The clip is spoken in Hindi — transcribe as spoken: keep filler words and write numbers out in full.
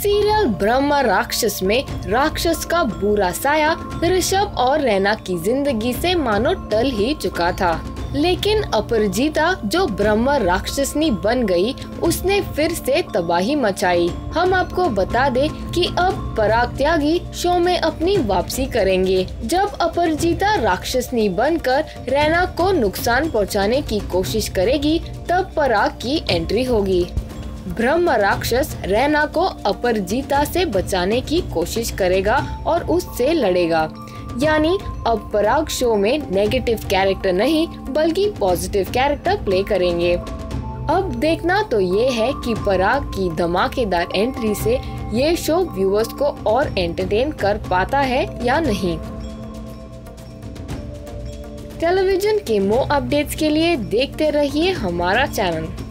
सीरियल ब्रह्म राक्षस में राक्षस का बुरा साया ऋषभ और रैना की जिंदगी से मानो टल ही चुका था, लेकिन अपराजिता जो ब्रह्म राक्षसनी बन गई, उसने फिर से तबाही मचाई। हम आपको बता दें कि अब पराग त्यागी शो में अपनी वापसी करेंगे। जब अपराजिता राक्षसनी बनकर रैना को नुकसान पहुंचाने की कोशिश करेगी, तब पराग की एंट्री होगी। ब्रह्म राक्षस रैना को अपराजिता से बचाने की कोशिश करेगा और उससे लड़ेगा। यानी अब पराग शो में नेगेटिव कैरेक्टर नहीं बल्कि पॉजिटिव कैरेक्टर प्ले करेंगे। अब देखना तो ये है कि पराग की धमाकेदार एंट्री से ये शो व्यूअर्स को और एंटरटेन कर पाता है या नहीं। टेलीविजन के मोर अपडेट्स के लिए देखते रहिए हमारा चैनल।